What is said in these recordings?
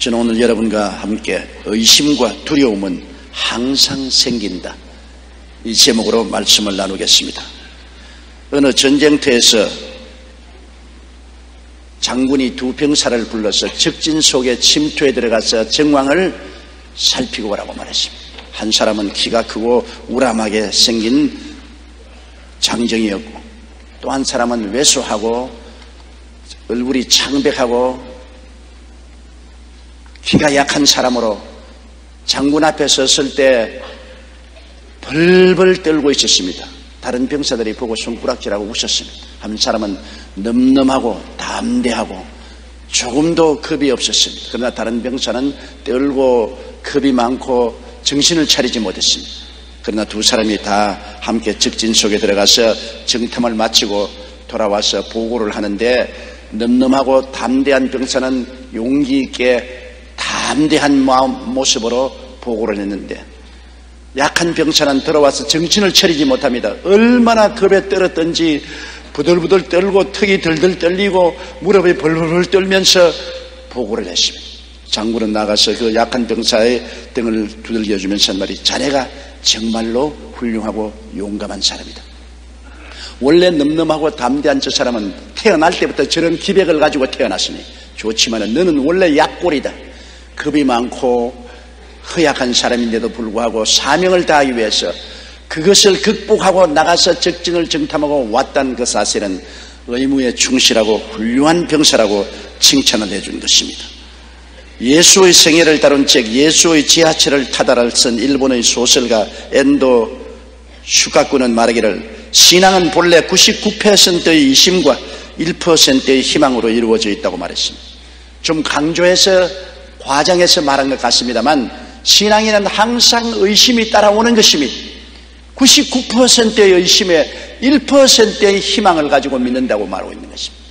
저는 오늘 여러분과 함께 의심과 두려움은 항상 생긴다, 이 제목으로 말씀을 나누겠습니다. 어느 전쟁터에서 장군이 두 병사를 불러서 적진 속에 침투에 들어가서 정황을 살피고 오라고 말했습니다. 한 사람은 키가 크고 우람하게 생긴 장정이었고, 또 한 사람은 왜소하고 얼굴이 창백하고 키가 약한 사람으로 장군 앞에 섰을 때 벌벌 떨고 있었습니다. 다른 병사들이 보고 손가락질하고 웃었습니다. 한 사람은 늠름하고 담대하고 조금도 겁이 없었습니다. 그러나 다른 병사는 떨고 겁이 많고 정신을 차리지 못했습니다. 그러나 두 사람이 다 함께 적진 속에 들어가서 정탐을 마치고 돌아와서 보고를 하는데, 늠름하고 담대한 병사는 용기 있게 담대한 모습으로 보고를 했는데, 약한 병사는 들어와서 정신을 차리지 못합니다. 얼마나 겁에 떨었던지 부들부들 떨고 턱이 들들 떨리고 무릎이 벌벌 떨면서 보고를 했습니다. 장군은 나가서 그 약한 병사의 등을 두들겨주면서 한 말이, 자네가 정말로 훌륭하고 용감한 사람이다. 원래 늠름하고 담대한 저 사람은 태어날 때부터 저런 기백을 가지고 태어났으니 좋지만 너는 원래 약골이다. 겁이 많고 허약한 사람인데도 불구하고 사명을 다하기 위해서 그것을 극복하고 나가서 적진을 정탐하고 왔다는 그 사실은 의무에 충실하고 훌륭한 병사라고 칭찬을 해준 것입니다. 예수의 생애를 다룬 책 예수의 지하철을 타다를 쓴 일본의 소설가 엔도 슈카쿠는 말하기를, 신앙은 본래 99%의 의심과 1%의 희망으로 이루어져 있다고 말했습니다. 좀 강조해서 과장해서 말한 것 같습니다만, 신앙에는 항상 의심이 따라오는 것입니다. 99%의 의심에 1%의 희망을 가지고 믿는다고 말하고 있는 것입니다.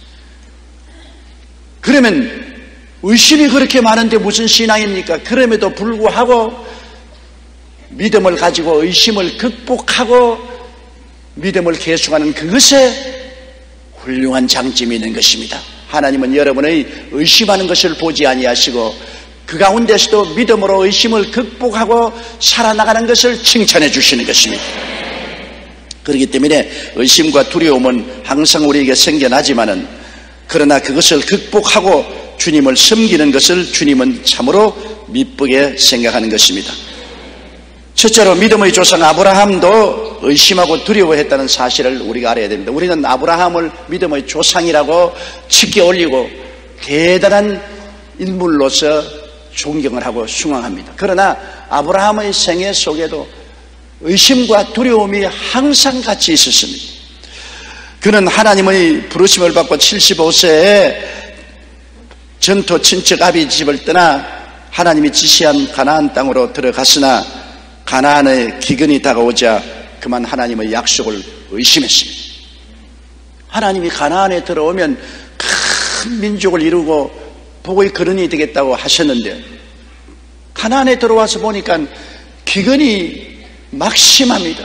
그러면 의심이 그렇게 많은데 무슨 신앙입니까? 그럼에도 불구하고 믿음을 가지고 의심을 극복하고 믿음을 계속하는 그것에 훌륭한 장점이 있는 것입니다. 하나님은 여러분의 의심하는 것을 보지 아니하시고 그 가운데서도 믿음으로 의심을 극복하고 살아나가는 것을 칭찬해 주시는 것입니다. 그렇기 때문에 의심과 두려움은 항상 우리에게 생겨나지만은, 그러나 그것을 극복하고 주님을 섬기는 것을 주님은 참으로 미쁘게 생각하는 것입니다. 첫째로 믿음의 조상 아브라함도 의심하고 두려워했다는 사실을 우리가 알아야 됩니다. 우리는 아브라함을 믿음의 조상이라고 치켜 올리고 대단한 인물로서 존경을 하고 숭앙합니다. 그러나 아브라함의 생애 속에도 의심과 두려움이 항상 같이 있었습니다. 그는 하나님의 부르심을 받고 75세에 전토 친척 아비 집을 떠나 하나님이 지시한 가나안 땅으로 들어갔으나 가나안의 기근이 다가오자 그만 하나님의 약속을 의심했습니다. 하나님이 가나안에 들어오면 큰 민족을 이루고 복의 근원이 되겠다고 하셨는데, 가나안에 들어와서 보니까 기근이 막심합니다.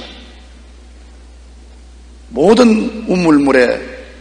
모든 우물물에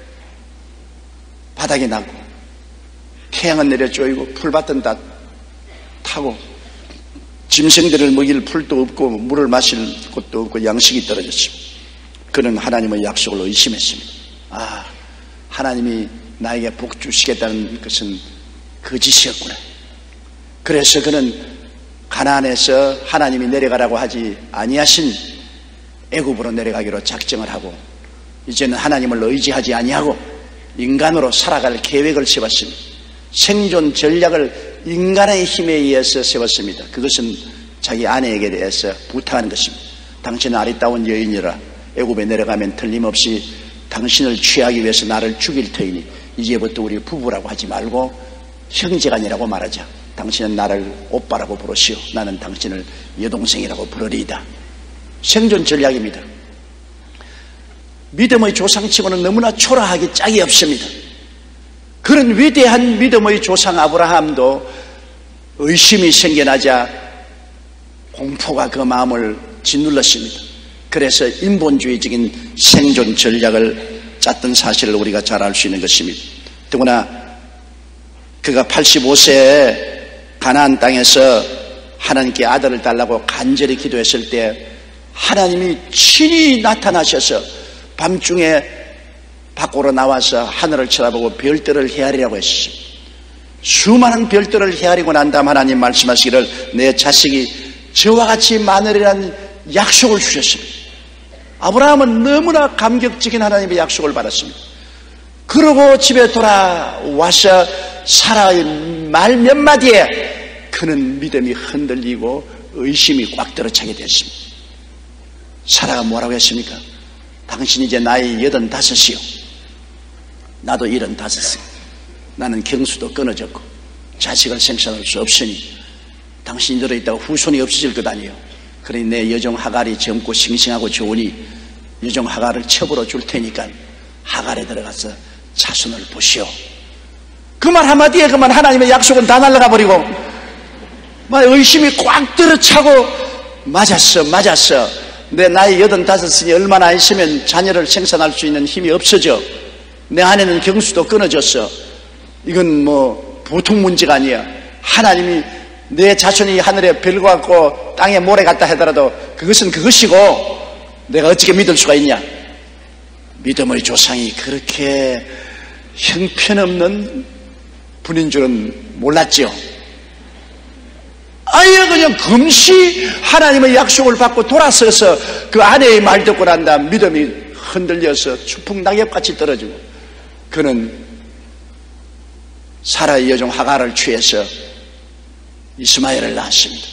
바닥이 나고 태양은 내려 쪼이고 풀밭은 다 타고 짐승들을 먹일 풀도 없고 물을 마실 곳도 없고 양식이 떨어졌습니다. 그는 하나님의 약속을 의심했습니다. 하나님이 나에게 복 주시겠다는 것은 거짓이었구나. 그래서 그는 가나안에서 하나님이 내려가라고 하지 아니하신 애굽으로 내려가기로 작정을 하고, 이제는 하나님을 의지하지 아니하고 인간으로 살아갈 계획을 세웠습니다. 생존 전략을 인간의 힘에 의해서 세웠습니다. 그것은 자기 아내에게 대해서 부탁하는 것입니다. 당신은 아리따운 여인이라 애굽에 내려가면 틀림없이 당신을 취하기 위해서 나를 죽일 터이니 이제부터 우리 부부라고 하지 말고 형제간이라고 말하자. 당신은 나를 오빠라고 부르시오. 나는 당신을 여동생이라고 부르리이다. 생존 전략입니다. 믿음의 조상치고는 너무나 초라하기 짝이 없습니다. 그런 위대한 믿음의 조상 아브라함도 의심이 생겨나자 공포가 그 마음을 짓눌렀습니다. 그래서 인본주의적인 생존 전략을 짰던 사실을 우리가 잘 알 수 있는 것입니다. 더구나 그가 85세에 가나안 땅에서 하나님께 아들을 달라고 간절히 기도했을 때 하나님이 친히 나타나셔서 밤중에 밖으로 나와서 하늘을 쳐다보고 별들을 헤아리라고 했습니다. 수많은 별들을 헤아리고 난 다음 하나님 말씀하시기를 내 자식이 저와 같이 마늘이라는 약속을 주셨습니다. 아브라함은 너무나 감격적인 하나님의 약속을 받았습니다. 그러고 집에 돌아와서 사라의 말 몇 마디에 그는 믿음이 흔들리고 의심이 꽉 들어차게 됐습니다. 사라가 뭐라고 했습니까? 당신 이제 나이 85이요. 나도 75이요. 나는 경수도 끊어졌고 자식을 생산할 수 없으니 당신이 들어있다가 후손이 없어질 것 아니에요. 그러니 내 여종 하갈이 젊고 싱싱하고 좋으니 여종 하갈을 첩으로 줄 테니까 하갈에 들어가서 자손을 보시오. 그 말 한마디에 그만 하나님의 약속은 다 날아가 버리고 의심이 꽉 들어차고 맞았어. 내 나이 85이 얼마나 있으면 자녀를 생산할 수 있는 힘이 없어져. 내 아내는 경수도 끊어졌어. 이건 보통 문제가 아니야. 하나님이 내 자손이 하늘에 별 같고 땅에 모래 같다 하더라도 그것은 그것이고 내가 어떻게 믿을 수가 있냐. 믿음의 조상이 그렇게 형편없는 분인 줄은 몰랐죠. 아예 그냥 금시 하나님의 약속을 받고 돌아서서 그 아내의 말 듣고 난 다음 믿음이 흔들려서 추풍 낙엽같이 떨어지고 그는 사라의 여종 하갈을 취해서 이스마엘을 낳았습니다.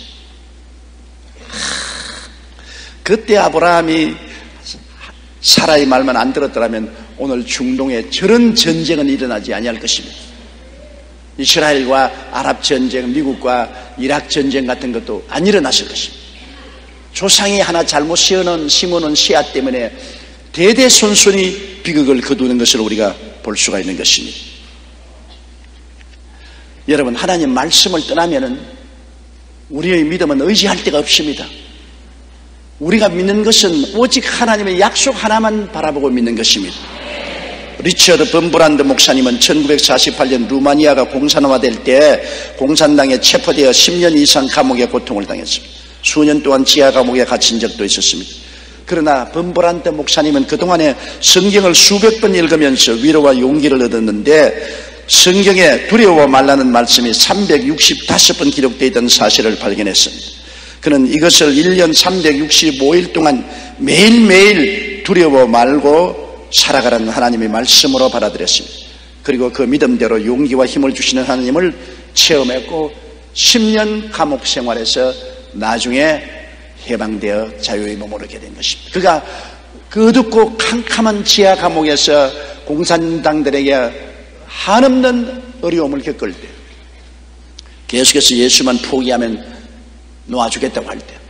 그때 아브라함이 사라의 말만 안 들었더라면 오늘 중동에 저런 전쟁은 일어나지 아니할 것입니다. 이스라엘과 아랍 전쟁, 미국과 이락 전쟁 같은 것도 안 일어났을 것입니다. 조상이 하나 잘못 심어놓은 씨앗 때문에 대대손손이 비극을 거두는 것을 우리가 볼 수가 있는 것입니다. 여러분, 하나님 말씀을 떠나면은 우리의 믿음은 의지할 데가 없습니다. 우리가 믿는 것은 오직 하나님의 약속 하나만 바라보고 믿는 것입니다. 리처드 범브란드 목사님은 1948년 루마니아가 공산화될 때 공산당에 체포되어 10년 이상 감옥의 고통을 당했습니다. 수년 동안 지하 감옥에 갇힌 적도 있었습니다. 그러나 범브란드 목사님은 그동안에 성경을 수백 번 읽으면서 위로와 용기를 얻었는데 성경에 두려워 말라는 말씀이 365번 기록되어 있던 사실을 발견했습니다. 그는 이것을 1년 365일 동안 매일매일 두려워 말고 살아가라는 하나님의 말씀으로 받아들였습니다. 그리고 그 믿음대로 용기와 힘을 주시는 하나님을 체험했고 10년 감옥 생활에서 나중에 해방되어 자유에 머무르게 된 것입니다. 그가 그 어둡고 캄캄한 지하 감옥에서 공산당들에게 한없는 어려움을 겪을 때 계속해서 예수만 포기하면 놓아주겠다고 할 때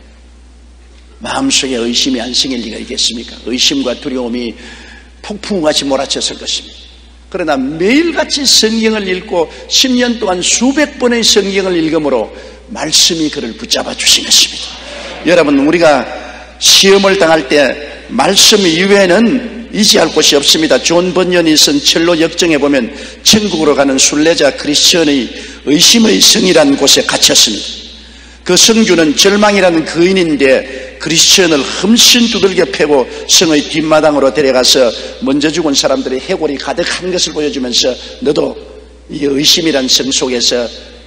마음속에 의심이 안 생길 리가 있겠습니까? 의심과 두려움이 폭풍같이 몰아쳤을 것입니다. 그러나 매일같이 성경을 읽고 10년 동안 수백 번의 성경을 읽음으로 말씀이 그를 붙잡아 주신 것입니다. 여러분, 우리가 시험을 당할 때 말씀 이외에는 의지할 곳이 없습니다. 존 번연이 쓴 첼로 역정에 보면 천국으로 가는 순례자 크리스천의 의심의 성이라는 곳에 갇혔습니다. 그 성주는 절망이라는 거인인데 크리스천을 흠씬 두들겨 패고 성의 뒷마당으로 데려가서 먼저 죽은 사람들의 해골이 가득한 것을 보여주면서 너도 이 의심이란 성 속에서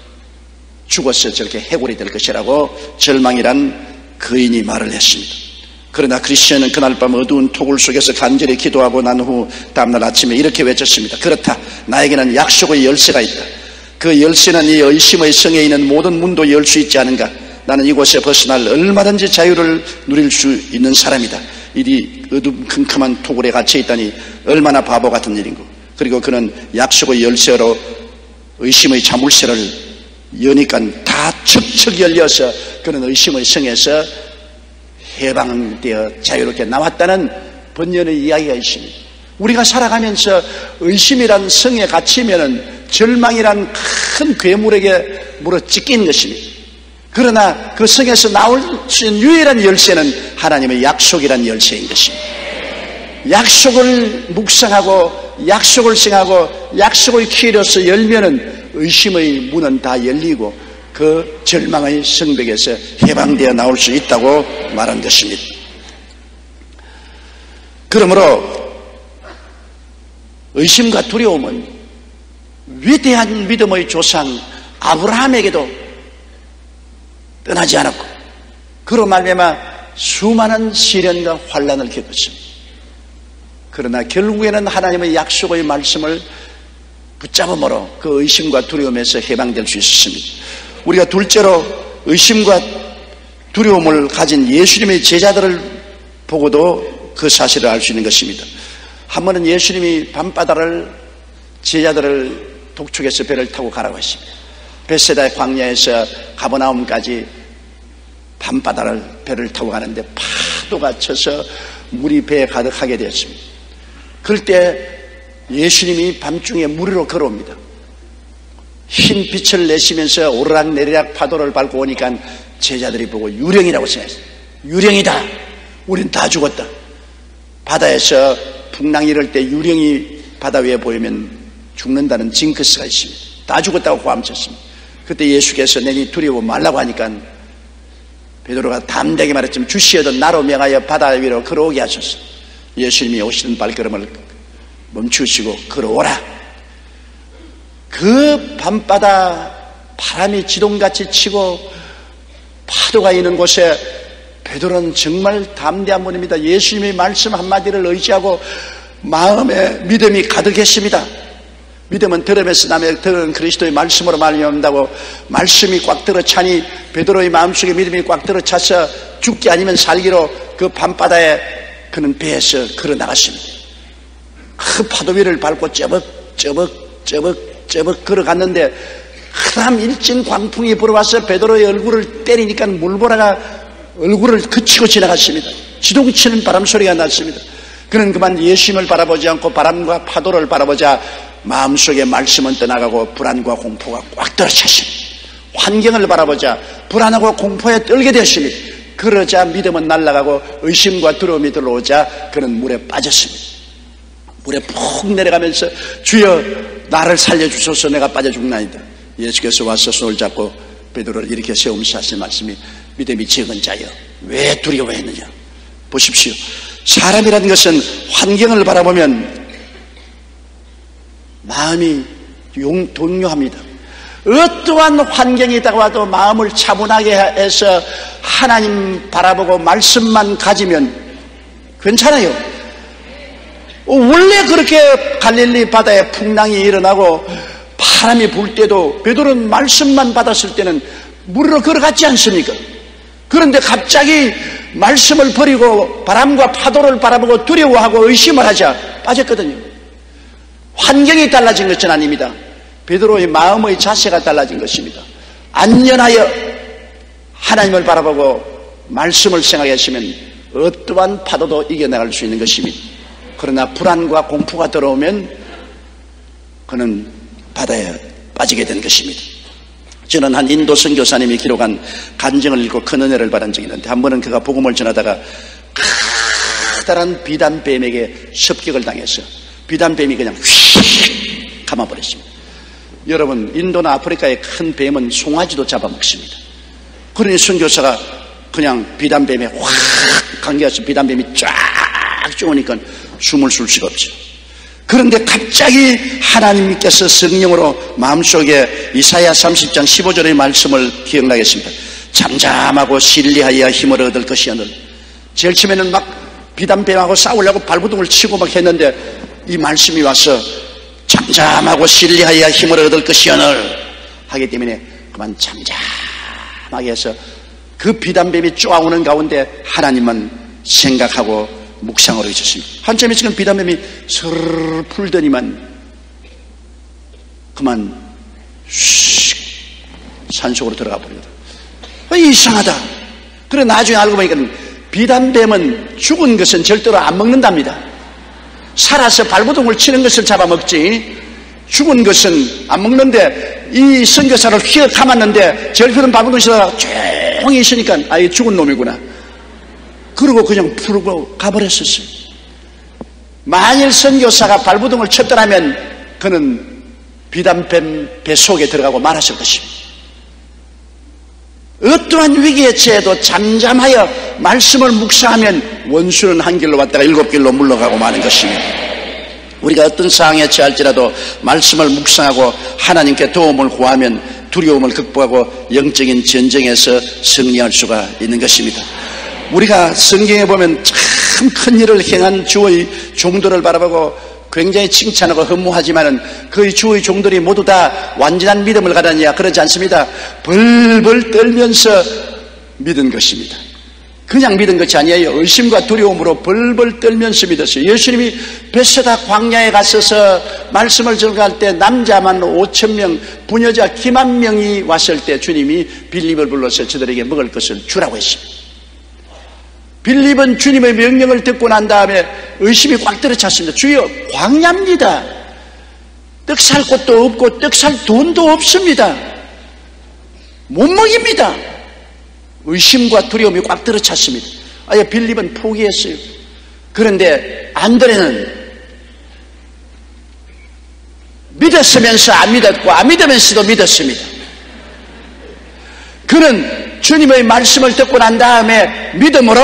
죽어서 저렇게 해골이 될 것이라고 절망이란 거인이 말을 했습니다. 그러나 크리스천은 그날 밤 어두운 토굴 속에서 간절히 기도하고 난 후 다음날 아침에 이렇게 외쳤습니다. 그렇다, 나에게는 약속의 열쇠가 있다. 그 열쇠는 이 의심의 성에 있는 모든 문도 열 수 있지 않은가. 나는 이곳에 벗어날 얼마든지 자유를 누릴 수 있는 사람이다. 이 어둠컴컴한 토굴에 갇혀있다니 얼마나 바보 같은 일인고. 그리고 그는 약속의 열쇠로 의심의 자물쇠를 여니까 다 척척 열려서 그는 의심의 성에서 해방되어 자유롭게 나왔다는 번연의 이야기가 있습니다. 우리가 살아가면서 의심이란 성에 갇히면은 절망이란 큰 괴물에게 물어 찢기는 것입니다. 그러나 그 성에서 나올 수 있는 유일한 열쇠는 하나님의 약속이란 열쇠인 것입니다. 약속을 묵상하고 약속을 생각하고 약속의 키로서 열면은 의심의 문은 다 열리고 그 절망의 성벽에서 해방되어 나올 수 있다고 말한 것입니다. 그러므로 의심과 두려움은 위대한 믿음의 조상 아브라함에게도 떠나지 않았고, 그로 말미암아 수많은 시련과 환난을 겪었습니다. 그러나 결국에는 하나님의 약속의 말씀을 붙잡음으로 그 의심과 두려움에서 해방될 수 있었습니다. 우리가 둘째로 의심과 두려움을 가진 예수님의 제자들을 보고도 그 사실을 알 수 있는 것입니다. 한 번은 예수님이 밤바다를 제자들을 독촉해서 배를 타고 가라고 했습니다. 벳세다 광야에서 가버나움까지 밤바다를 배를 타고 가는데 파도가 쳐서 물이 배에 가득하게 되었습니다. 그럴 때 예수님이 밤중에 물 위로 걸어옵니다. 흰 빛을 내시면서 오르락내리락 파도를 밟고 오니까 제자들이 보고 유령이라고 생각했어요. 유령이다. 우린 다 죽었다. 바다에서 풍랑이 이럴 때 유령이 바다 위에 보이면 죽는다는 징크스가 있습니다. 다 죽었다고 고함쳤습니다. 그때 예수께서 내니 두려워 말라고 하니까 베드로가 담대하게 말했지만 주시어도 나로 명하여 바다 위로 걸어오게 하셨어. 예수님이 오시는 발걸음을 멈추시고 걸어오라. 그 밤바다 바람이 지동같이 치고 파도가 있는 곳에 베드로는 정말 담대한 분입니다. 예수님의 말씀 한마디를 의지하고 마음에 믿음이 가득했습니다. 믿음은 들음에서 나며 들은 그리스도의 말씀으로 말미암는다고 말씀이 꽉 들어차니 베드로의 마음속에 믿음이 꽉 들어차서 죽기 아니면 살기로 그 밤바다에 그는 배에서 걸어나갔습니다. 그 파도 위를 밟고 쩌벅 걸어갔는데 흐람 일진 광풍이 불어와서 베드로의 얼굴을 때리니까 물보라가 얼굴을 그치고 지나갔습니다. 지동치는 바람 소리가 났습니다. 그는 그만 예수님을 바라보지 않고 바람과 파도를 바라보자 마음속에 말씀은 떠나가고 불안과 공포가 꽉 들어찼습니다. 환경을 바라보자 불안하고 공포에 떨게 되었습니다. 그러자 믿음은 날아가고 의심과 두려움이 들어오자 그는 물에 빠졌습니다. 물에 푹 내려가면서 주여 나를 살려주소서 내가 빠져 죽나이다. 예수께서 와서 손을 잡고 베드로를 이렇게 세우면서 하신 말씀이 믿음이 적은 자여 왜 두려워했느냐. 보십시오. 사람이라는 것은 환경을 바라보면 마음이 동요합니다. 어떠한 환경이 다가와도 마음을 차분하게 해서 하나님 바라보고 말씀만 가지면 괜찮아요. 원래 그렇게 갈릴리 바다에 풍랑이 일어나고 바람이 불 때도 베드로는 말씀만 받았을 때는 물으로 걸어갔지 않습니까? 그런데 갑자기 말씀을 버리고 바람과 파도를 바라보고 두려워하고 의심을 하자 빠졌거든요. 환경이 달라진 것은 아닙니다. 베드로의 마음의 자세가 달라진 것입니다. 안연하여 하나님을 바라보고 말씀을 생각하시면 어떠한 파도도 이겨나갈 수 있는 것입니다. 그러나 불안과 공포가 들어오면 그는 바다에 빠지게 된 것입니다. 저는 한 인도 선교사님이 기록한 간증을 읽고 큰 은혜를 받은 적이 있는데 한 번은 그가 복음을 전하다가 커다란 비단뱀에게 습격을 당해서 비단뱀이 그냥 휙 감아버렸습니다. 여러분 인도나 아프리카의 큰 뱀은 송아지도 잡아먹습니다. 그러니 선교사가 그냥 비단뱀에 확 감겨서 비단뱀이 쫙 쪼으니까 숨을 쉴 수가 없죠. 그런데 갑자기 하나님께서 성령으로 마음속에 이사야 30장 15절의 말씀을 기억나겠습니다. 잠잠하고 신리하여 힘을 얻을 것이오늘. 제일 처음에는 막 비단뱀하고 싸우려고 발부둥을 치고 막 했는데 이 말씀이 와서 잠잠하고 신리하여 힘을 얻을 것이오늘 하기 때문에 그만 잠잠하게 해서 그 비단뱀이 쪼아오는 가운데 하나님은 생각하고 묵상으로 있었습니다. 한참 있으면 비단뱀이 스르르 풀더니만 그만 슉 산속으로 들어가 버리거든. 이상하다. 그래 나중에 알고 보니까 비단뱀은 죽은 것은 절대로 안 먹는답니다. 살아서 발부둥을 치는 것을 잡아먹지 죽은 것은 안 먹는데 이 선교사를 휘어 감았는데 절대로 발부둥 치다가 조용히 있으니까 아 이게 죽은 놈이구나. 그러고 그냥 풀고 가버렸었어요. 만일 선교사가 발부둥을 쳤더라면 그는 비단뱀 배 속에 들어가고 말았을 것입니다. 어떠한 위기에 처해도 잠잠하여 말씀을 묵상하면 원수는 한 길로 왔다가 7길로 물러가고 마는 것입니다. 우리가 어떤 상황에 처할지라도 말씀을 묵상하고 하나님께 도움을 구하면 두려움을 극복하고 영적인 전쟁에서 승리할 수가 있는 것입니다. 우리가 성경에 보면 참 큰 일을 행한 주의 종들을 바라보고 굉장히 칭찬하고 허무하지만은 그 주의 종들이 모두 다 완전한 믿음을 가졌냐? 그러지 않습니다. 벌벌 떨면서 믿은 것입니다. 그냥 믿은 것이 아니에요. 의심과 두려움으로 벌벌 떨면서 믿었어요. 예수님이 베세다 광야에 가셔서 말씀을 전할 때 남자만 5,000명, 부녀자 기만 명이 왔을 때 주님이 빌립을 불러서 저들에게 먹을 것을 주라고 했습니다. 빌립은 주님의 명령을 듣고 난 다음에 의심이 꽉 들어찼습니다. 주여, 광야입니다. 떡 살 곳도 없고 떡 살 돈도 없습니다. 못 먹입니다. 의심과 두려움이 꽉 들어찼습니다. 아예 빌립은 포기했어요. 그런데 안드레는 믿었으면서 안 믿었고 안 믿으면서도 믿었습니다. 그는 주님의 말씀을 듣고 난 다음에 믿음으로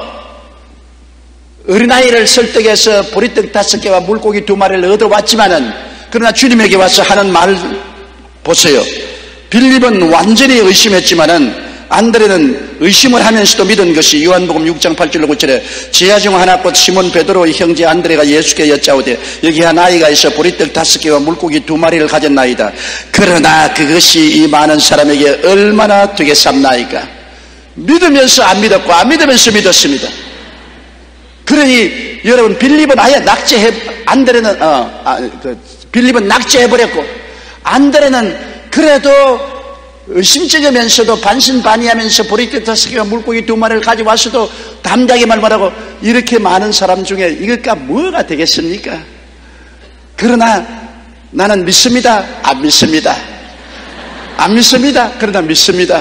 어린아이를 설득해서 보리떡 5개와 물고기 2마리를 얻어왔지만은 그러나 주님에게 와서 하는 말 보세요. 빌립은 완전히 의심했지만은 안드레는 의심을 하면서도 믿은 것이 요한복음 6장 8절로 9절에 제자 중 하나 곧 시몬 베드로의 형제 안드레가 예수께 여짜오되 여기 한 아이가 있어 보리떡 5개와 물고기 2마리를 가졌나이다. 그러나 그것이 이 많은 사람에게 얼마나 되겠삼나이까. 믿으면서 안 믿었고 안 믿으면서 믿었습니다. 그러니 여러분 빌립은 아예 안드레는 빌립은 낙제해버렸고 안드레는 그래도 의심쩍으면서도 반신반의하면서 보리떡 5개와 물고기 2마리를 가져와서도 담대하게 말하고 이렇게 많은 사람 중에 이것과 뭐가 되겠습니까? 그러나 나는 믿습니다. 안 믿습니다. 안 믿습니다. 그러나 믿습니다.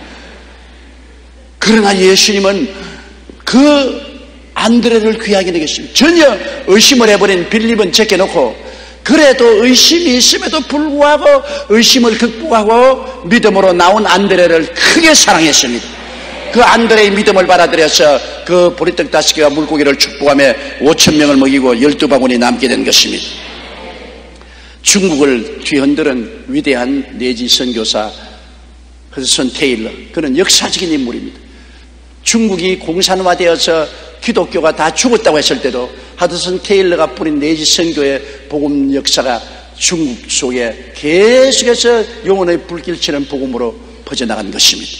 그러나 예수님은 그 안드레를 귀하게 여겼습니다. 전혀 의심을 해버린 빌립은 제껴놓고 그래도 의심이 있음에도 불구하고 의심을 극복하고 믿음으로 나온 안드레를 크게 사랑했습니다. 그 안드레의 믿음을 받아들여서 그 보리떡 5개와 물고기를 축복하며 5,000명을 먹이고 12바구니 남게 된 것입니다. 중국을 뒤흔드는 위대한 내지 선교사 허드슨 테일러, 그는 역사적인 인물입니다. 중국이 공산화되어서 기독교가 다 죽었다고 했을 때도 허드슨 테일러가 뿌린 내지 선교의 복음 역사가 중국 속에 계속해서 영혼의 불길처럼 복음으로 퍼져나간 것입니다.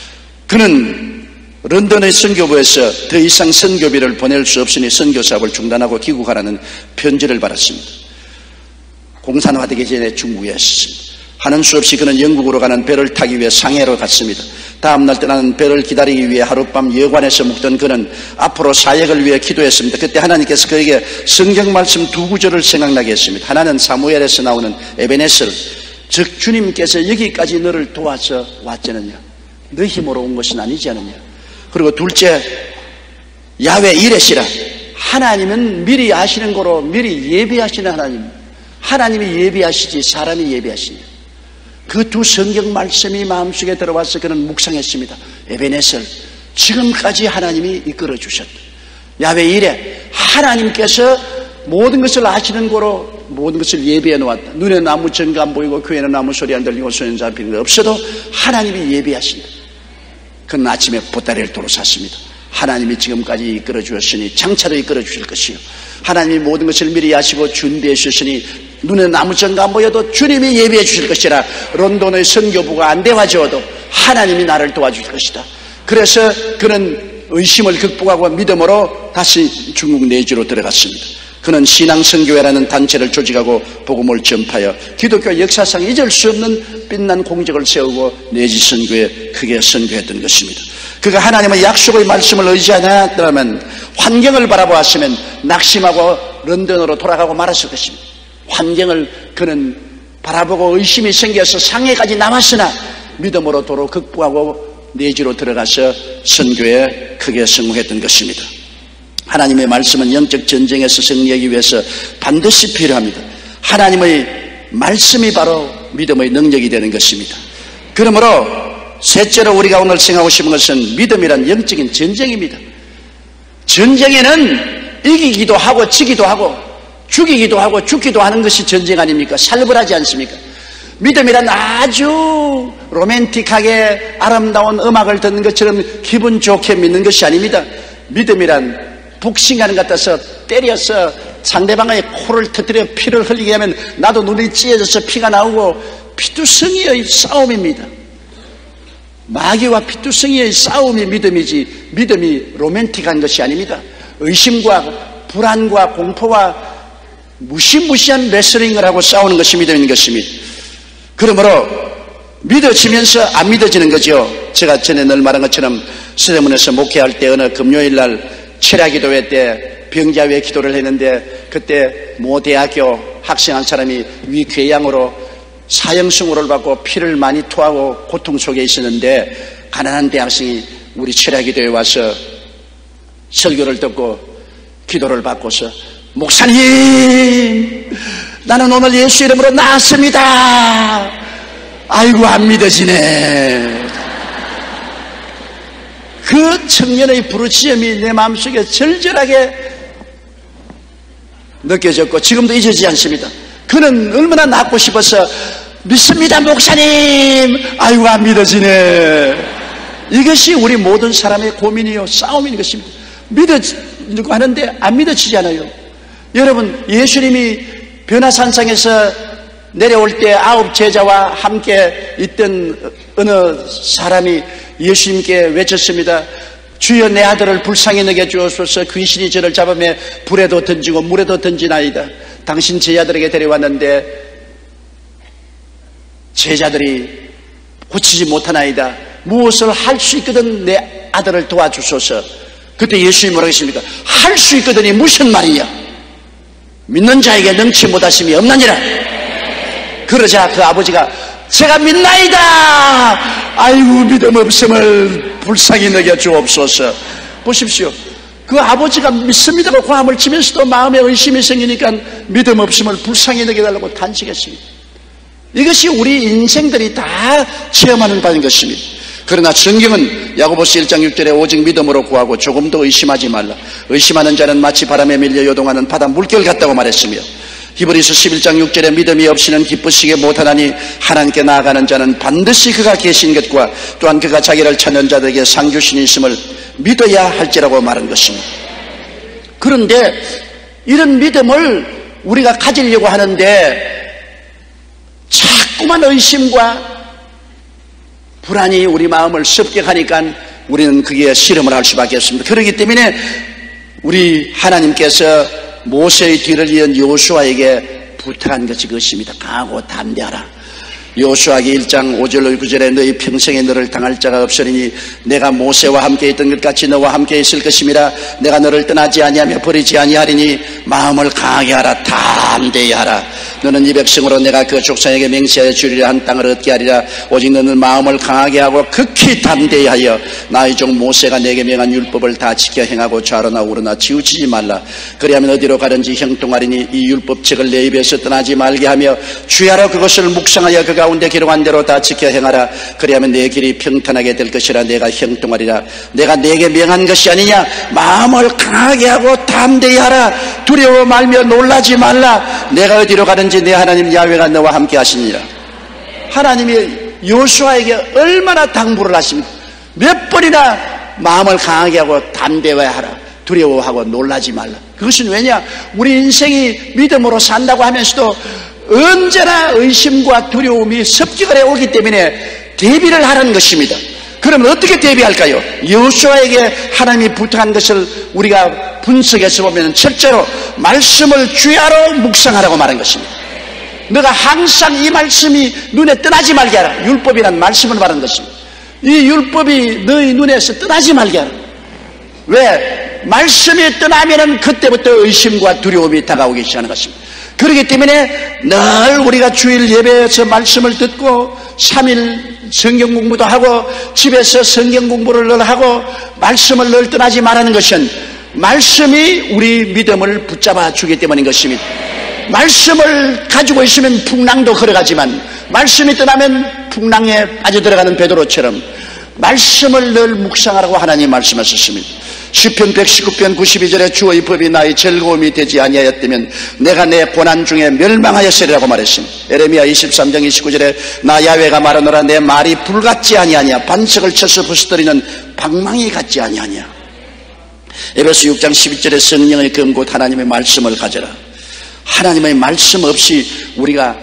그는 런던의 선교부에서 더 이상 선교비를 보낼 수 없으니 선교 사업을 중단하고 귀국하라는 편지를 받았습니다. 공산화되기 전에 중국에 있었습니다. 하는 수 없이 그는 영국으로 가는 배를 타기 위해 상해로 갔습니다. 다음날 떠나는 배를 기다리기 위해 하룻밤 여관에서 묵던 그는 앞으로 사역을 위해 기도했습니다. 그때 하나님께서 그에게 성경 말씀 2구절을 생각나게 했습니다. 하나는 사무엘에서 나오는 에베네셀, 즉 주님께서 여기까지 너를 도와서 왔잖느냐, 너 힘으로 온 것은 아니지 않느냐. 그리고 둘째, 야훼 이레시라, 하나님은 미리 아시는 거로 미리 예비하시는 하나님. 하나님이 예비하시지 사람이 예비하시냐. 그 두 성경 말씀이 마음속에 들어와서 그는 묵상했습니다. 에베네셀, 지금까지 하나님이 이끌어 주셨다. 야훼 이레, 하나님께서 모든 것을 아시는 거로 모든 것을 예비해 놓았다. 눈에는 아무 증거 안 보이고 귀에는 아무 소리 안 들리고 손에 잡히는 거 없어도 하나님이 예비하신다. 그는 아침에 보따리를 도로 샀습니다. 하나님이 지금까지 이끌어 주었으니 장차도 이끌어 주실 것이요, 하나님이 모든 것을 미리 아시고 준비해 주셨으니 눈에는 아무 증거 안 보여도 주님이 예비해 주실 것이라. 런던의 선교부가 안 되어져도 하나님이 나를 도와주실 것이다. 그래서 그는 의심을 극복하고 믿음으로 다시 중국 내지로 들어갔습니다. 그는 신앙선교회라는 단체를 조직하고 복음을 전파하여 기독교 역사상 잊을 수 없는 빛난 공적을 세우고 내지 선교에 크게 선교했던 것입니다. 그가 하나님의 약속의 말씀을 의지하였다면, 환경을 바라보았으면 낙심하고 런던으로 돌아가고 말았을 것입니다. 환경을 그는 바라보고 의심이 생겨서 상해까지 남았으나 믿음으로 도로 극복하고 내지로 들어가서 선교에 크게 성공했던 것입니다. 하나님의 말씀은 영적 전쟁에서 승리하기 위해서 반드시 필요합니다. 하나님의 말씀이 바로 믿음의 능력이 되는 것입니다. 그러므로 셋째로 우리가 오늘 생각하고 싶은 것은 믿음이란 영적인 전쟁입니다. 전쟁에는 이기기도 하고 지기도 하고 죽이기도 하고 죽기도 하는 것이 전쟁 아닙니까? 살벌하지 않습니까? 믿음이란 아주 로맨틱하게 아름다운 음악을 듣는 것처럼 기분 좋게 믿는 것이 아닙니다. 믿음이란 복싱하는 것 같아서 때려서 상대방의 코를 터뜨려 피를 흘리게 하면 나도 눈이 찢어져서 피가 나오고 피투성이의 싸움입니다. 마귀와 피투성이의 싸움이 믿음이지 믿음이 로맨틱한 것이 아닙니다. 의심과 불안과 공포와 무시무시한 레슬링을 하고 싸우는 것이 믿음인 것입니다. 그러므로 믿어지면서 안 믿어지는 거죠. 제가 전에 늘 말한 것처럼 서대문에서 목회할 때 어느 금요일날 철야기도회 때 병자회 기도를 했는데 그때 모 대학교 학생 한 사람이 위궤양으로 사형수모를 받고 피를 많이 토하고 고통 속에 있었는데 가난한 대학생이 우리 철야기도에 와서 설교를 듣고 기도를 받고서 목사님 나는 오늘 예수 이름으로 나았습니다. 아이고 안 믿어지네. 그 청년의 부르짖음이 내 마음속에 절절하게 느껴졌고 지금도 잊어지지 않습니다. 그는 얼마나 낫고 싶어서 믿습니다 목사님. 아이고 안 믿어지네. 이것이 우리 모든 사람의 고민이요 싸움인 것입니다. 믿어지려고 하는데 안 믿어지지 않아요. 여러분 예수님이 변화산상에서 내려올 때 9 제자와 함께 있던 어느 사람이 예수님께 외쳤습니다. 주여 내 아들을 불쌍히 여겨 주옵소서. 귀신이 저를 잡으며 불에도 던지고 물에도 던지나이다. 당신 제자들에게 데려왔는데 제자들이 고치지 못하나이다. 무엇을 할 수 있거든 내 아들을 도와주소서. 그때 예수님이 뭐라고 했습니까? 할 수 있거든이 무슨 말이냐? 믿는 자에게 능치 못하심이 없나니라. 그러자 그 아버지가 제가 믿나이다. 아이고 믿음 없음을 불쌍히 여겨 주옵소서. 보십시오. 그 아버지가 믿습니다고 고함을 치면서도 마음에 의심이 생기니까 믿음 없음을 불쌍히 여겨달라고 단식했습니다. 이것이 우리 인생들이 다 체험하는 바인 것입니다. 그러나 성경은 야고보서 1장 6절에 오직 믿음으로 구하고 조금도 의심하지 말라. 의심하는 자는 마치 바람에 밀려 요동하는 바다 물결 같다고 말했으며 히브리서 11장 6절에 믿음이 없이는 기쁘시게 못하나니 하나님께 나아가는 자는 반드시 그가 계신 것과 또한 그가 자기를 찾는 자들에게 상 주신 있음을 믿어야 할지라고 말한 것입니다. 그런데 이런 믿음을 우리가 가지려고 하는데 자꾸만 의심과 불안이 우리 마음을 습격하니까 우리는 그게 실험을 할 수밖에 없습니다. 그렇기 때문에 우리 하나님께서 모세의 뒤를 이은 여호수아에게 부탁한 것이 그것입니다. 강하고 담대하라. 여호수아기 1장 5절로 9절에 너희 평생에 너를 당할 자가 없으리니 내가 모세와 함께 있던 것 같이 너와 함께 있을 것임이라. 내가 너를 떠나지 아니하며 버리지 아니하리니 마음을 강하게 하라. 담대히 하라. 너는 이 백성으로 내가 그 족장에게 맹세하여 주리라 한 땅을 얻게 하리라. 오직 너는 마음을 강하게 하고 극히 담대히 하여 나의 종 모세가 내게 명한 율법을 다 지켜 행하고 좌로나 우로나 치우치지 말라. 그리하면 어디로 가든지 형통하리니 이 율법책을 내 입에서 떠나지 말게 하며 주야로 그것을 묵상하여 그 가운데 기록한 대로 다 지켜 행하라. 그리하면 내 길이 평탄하게 될 것이라. 내가 형통하리라. 내가 내게 명한 것이 아니냐. 마음을 강하게 하고 담대히 하라. 두려워 말며 놀라지 말라. 내가 어디로 가든지 내 하나님 야훼가 너와 함께 하시니라. 하나님이 여호수아에게 얼마나 당부를 하십니까? 몇 번이나 마음을 강하게 하고 담대해하라. 두려워하고 놀라지 말라. 그것은 왜냐? 우리 인생이 믿음으로 산다고 하면서도 언제나 의심과 두려움이 습격을 해오기 때문에 대비를 하라는 것입니다. 그러면 어떻게 대비할까요? 여호수아에게 하나님이 부탁한 것을 우리가 분석해서 보면 첫째로 말씀을 주야로 묵상하라고 말한 것입니다. 너가 항상 이 말씀이 눈에 떠나지 말게 하라. 율법이란 말씀을 말하는 것입니다. 이 율법이 너희 눈에서 떠나지 말게 하라. 왜? 말씀이 떠나면은 그때부터 의심과 두려움이 다가오기 시작하는 것입니다. 그렇기 때문에 늘 우리가 주일 예배에서 말씀을 듣고 3일 성경 공부도 하고 집에서 성경 공부를 늘 하고 말씀을 늘 떠나지 말라는 것은 말씀이 우리 믿음을 붙잡아 주기 때문인 것입니다. 말씀을 가지고 있으면 풍랑도 걸어가지만 말씀이 떠나면 풍랑에 빠져들어가는 베드로처럼 말씀을 늘 묵상하라고 하나님 말씀하셨습니다. 시편 119편 92절에 주의 법이 나의 즐거움이 되지 아니하였다면 내가 내 고난 중에 멸망하였으리라고 말했습니다. 에레미야 23장 29절에 나 야훼가 말하노라 내 말이 불같지 아니하냐 반석을 쳐서 부수뜨리는 방망이 같지 아니하냐. 에베소 6장 12절에 성령의 검곧 하나님의 말씀을 가져라. 하나님의 말씀 없이 우리가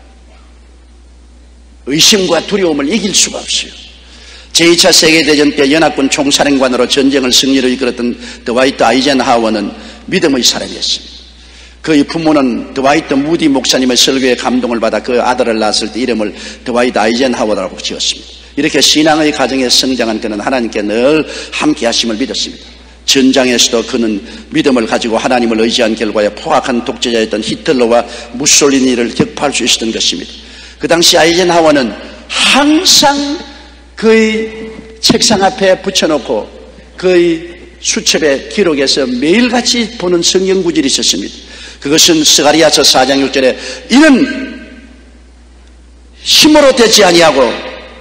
의심과 두려움을 이길 수가 없어요. 제2차 세계대전 때 연합군 총사령관으로 전쟁을 승리로 이끌었던 드와이트 아이젠하워는 믿음의 사람이었습니다. 그의 부모는 드와이트 무디 목사님의 설교에 감동을 받아 그 아들을 낳았을 때 이름을 드와이트 아이젠하워라고 지었습니다. 이렇게 신앙의 가정에 성장한 그는 하나님께 늘 함께 하심을 믿었습니다. 전장에서도 그는 믿음을 가지고 하나님을 의지한 결과에 포악한 독재자였던 히틀러와 무솔리니를 격파할 수 있었던 것입니다. 그 당시 아이젠하워는 항상 그의 책상 앞에 붙여놓고 그의 수첩의 기록에서 매일같이 보는 성경 구절이 있었습니다. 그것은 스가리야서 4장 6절에 이는 힘으로 되지 아니하고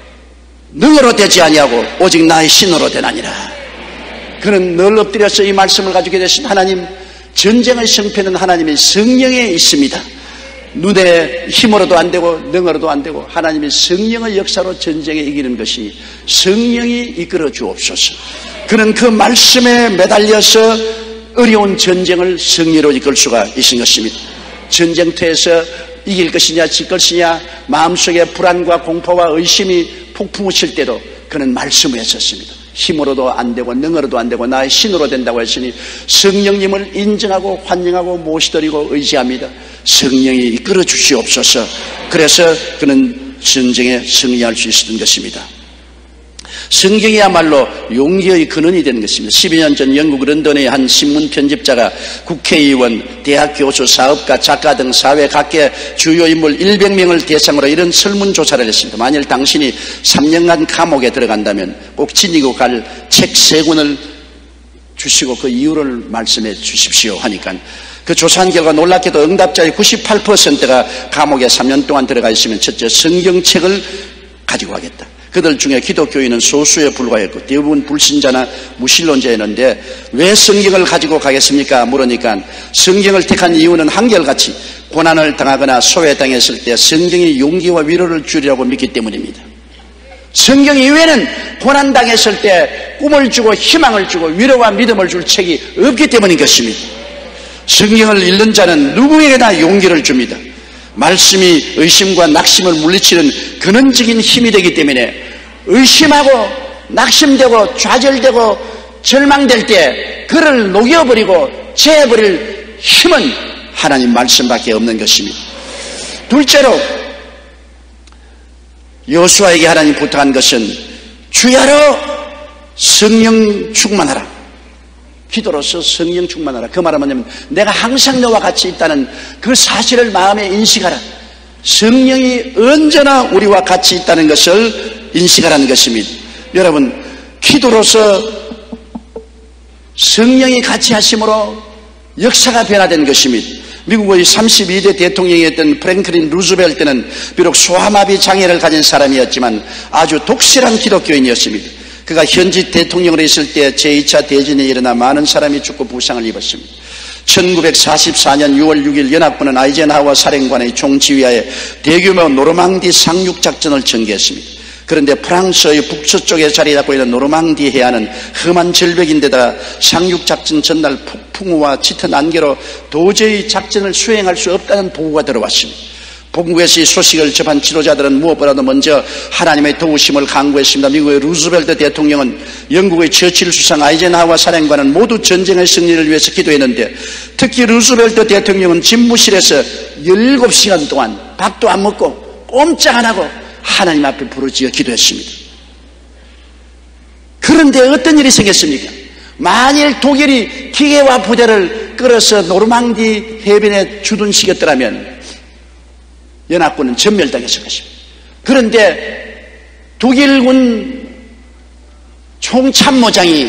능으로 되지 아니하고 오직 나의 신으로 되나니라. 그는 늘 엎드려서 이 말씀을 가지게 되신 하나님, 전쟁의 성패는 하나님의 성령에 있습니다. 눈의 힘으로도 안 되고 능으로도 안 되고 하나님의 성령의 역사로 전쟁에 이기는 것이 성령이 이끌어 주옵소서. 그는 그 말씀에 매달려서 어려운 전쟁을 승리로 이끌 수가 있는 것입니다. 전쟁터에서 이길 것이냐 질 것이냐 마음속에 불안과 공포와 의심이 폭풍을 칠 때도 그는 말씀을 했었습니다. 힘으로도 안 되고 능으로도 안 되고 나의 신으로 된다고 했으니 성령님을 인정하고 환영하고 모시드리고 의지합니다. 성령이 이끌어 주시옵소서. 그래서 그는 전쟁에 승리할 수 있었던 것입니다. 성경이야말로 용기의 근원이 되는 것입니다. 12년 전 영국 런던의 한 신문 편집자가 국회의원, 대학 교수, 사업가, 작가 등 사회 각계 주요 인물 100명을 대상으로 이런 설문조사를 했습니다. 만일 당신이 3년간 감옥에 들어간다면 꼭 지니고 갈 책 3권을 주시고 그 이유를 말씀해 주십시오 하니까 그 조사한 결과 놀랍게도 응답자의 98%가 감옥에 3년 동안 들어가 있으면 첫째 성경책을 가지고 가겠다. 그들 중에 기독교인은 소수에 불과했고 대부분 불신자나 무신론자였는데 왜 성경을 가지고 가겠습니까? 물으니까 성경을 택한 이유는 한결같이 고난을 당하거나 소외당했을 때 성경이 용기와 위로를 주리라고 믿기 때문입니다. 성경 이외에는 고난당했을 때 꿈을 주고 희망을 주고 위로와 믿음을 줄 책이 없기 때문인 것입니다. 성경을 읽는 자는 누구에게나 용기를 줍니다. 말씀이 의심과 낙심을 물리치는 근원적인 힘이 되기 때문에 의심하고 낙심되고 좌절되고 절망될 때 그를 녹여버리고 재버릴 힘은 하나님 말씀밖에 없는 것입니다. 둘째로 여호수아에게 하나님 부탁한 것은 주야로 성령 충만하라. 기도로서 성령 충만하라. 그 말은 뭐냐면 내가 항상 너와 같이 있다는 그 사실을 마음에 인식하라. 성령이 언제나 우리와 같이 있다는 것을 인식하라는 것입니다. 여러분, 기도로서 성령이 같이 하심으로 역사가 변화된 것입니다. 미국의 32대 대통령이었던 프랭클린 루즈벨트는 비록 소아마비 장애를 가진 사람이었지만 아주 독실한 기독교인이었습니다. 그가 현지 대통령으로 있을 때 제2차 대전이 일어나 많은 사람이 죽고 부상을 입었습니다. 1944년 6월 6일 연합군은 아이젠하워 사령관의 총지휘하에 대규모 노르망디 상륙작전을 전개했습니다. 그런데 프랑스의 북서쪽에 자리 잡고 있는 노르망디 해안은 험한 절벽인데다가 상륙작전 전날 폭풍우와 짙은 안개로 도저히 작전을 수행할 수 없다는 보고가 들어왔습니다. 본국에서 이 소식을 접한 지도자들은 무엇보다도 먼저 하나님의 도우심을 간구했습니다. 미국의 루즈벨트 대통령은 영국의 처칠 수상 아이젠하워 사령관은 모두 전쟁의 승리를 위해서 기도했는데 특히 루즈벨트 대통령은 집무실에서 17시간 동안 밥도 안 먹고 꼼짝 안 하고 하나님 앞에 부르짖어 기도했습니다. 그런데 어떤 일이 생겼습니까? 만일 독일이 기계와 부대를 끌어서 노르망디 해변에 주둔시켰더라면 연합군은 전멸당했을 것입니다. 그런데 독일군 총참모장이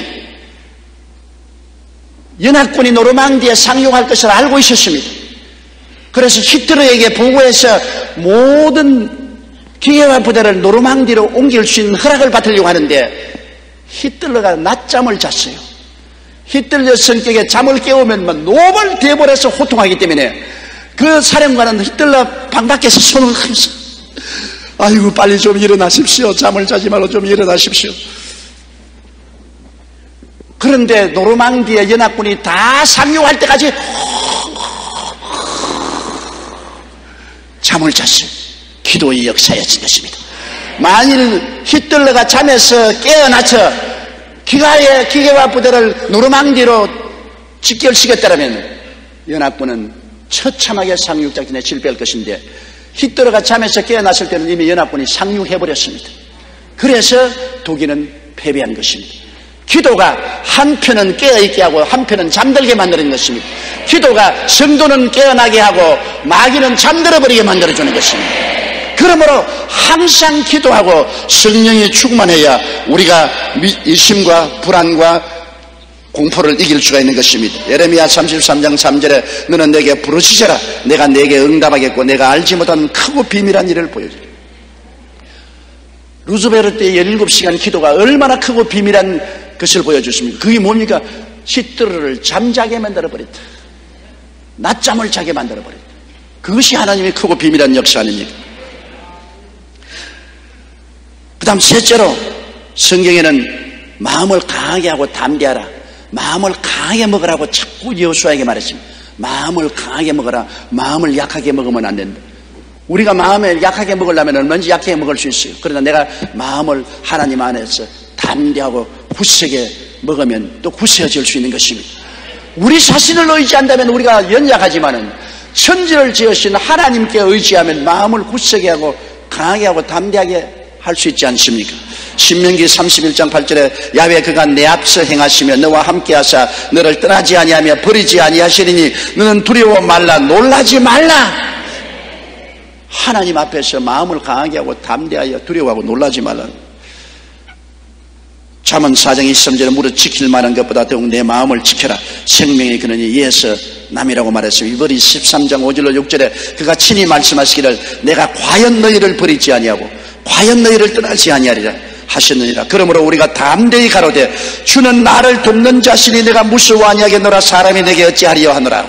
연합군이 노르망디에 상륙할 것을 알고 있었습니다. 그래서 히틀러에게 보고해서 모든 기계화 부대를 노르망디로 옮길 수 있는 허락을 받으려고 하는데 히틀러가 낮잠을 잤어요. 히틀러 성격에 잠을 깨우면 노벌 대벌해서 호통하기 때문에 그 사령관은 히틀러 방 밖에서 손을 하면서 아이고 빨리 좀 일어나십시오. 잠을 자지 말고 좀 일어나십시오. 그런데 노르망디의 연합군이 다 상륙할 때까지 잠을 잤어요. 기도의 역사였던 것입니다. 만일 히틀러가 잠에서 깨어나서 기계화 부대를 노르망디로 직결시켰다면 연합군은 처참하게 상륙작전에 실패할 것인데 히틀러가 잠에서 깨어났을 때는 이미 연합군이 상륙해버렸습니다. 그래서 독일은 패배한 것입니다. 기도가 한편은 깨어있게 하고 한편은 잠들게 만드는 것입니다. 기도가 성도는 깨어나게 하고 마귀는 잠들어버리게 만들어주는 것입니다. 그러므로 항상 기도하고 성령이 충만해야 우리가 의심과 불안과 공포를 이길 수가 있는 것입니다. 예레미야 33장 3절에 너는 내게 부르짖어라. 내가 내게 응답하겠고 내가 알지 못한 크고 비밀한 일을 보여주리라. 루즈베르트의 17시간 기도가 얼마나 크고 비밀한 것을 보여줬습니까? 그게 뭡니까? 히틀러를 잠자게 만들어버렸다. 낮잠을 자게 만들어버렸다. 그것이 하나님의 크고 비밀한 역사 아닙니까? 그 다음 셋째로 성경에는 마음을 강하게 하고 담대하라, 마음을 강하게 먹으라고 자꾸 여호수아에게 말했습니다. 마음을 강하게 먹어라. 마음을 약하게 먹으면 안 된다. 우리가 마음을 약하게 먹으려면 얼마든지 약하게 먹을 수 있어요. 그러나 내가 마음을 하나님 안에서 담대하고 굳세게 먹으면 또 굳세어질 수 있는 것입니다. 우리 자신을 의지한다면 우리가 연약하지만은 천지를 지으신 하나님께 의지하면 마음을 굳세게 하고 강하게 하고 담대하게 할 수 있지 않습니까? 신명기 31장 8절에 야훼 그가 내 앞서 행하시며 너와 함께 하사 너를 떠나지 아니하며 버리지 아니하시리니 너는 두려워 말라 놀라지 말라. 하나님 앞에서 마음을 강하게 하고 담대하여 두려워하고 놀라지 말라. 잠언 4장 23절에 무릇 지킬 만한 것보다 더욱 내 마음을 지켜라. 생명의 근원이 이에서 남이라고 말했습니다. 이번이 13장 5절로 6절에 그가 친히 말씀하시기를 내가 과연 너희를 버리지 아니하고 과연 너희를 떠나지 아니하리라 하셨느니라. 그러므로 우리가 담대히 가로되 주는 나를 돕는 자신이 내가 무서워 아니하겠노라. 사람이 내게 어찌하리요 하노라.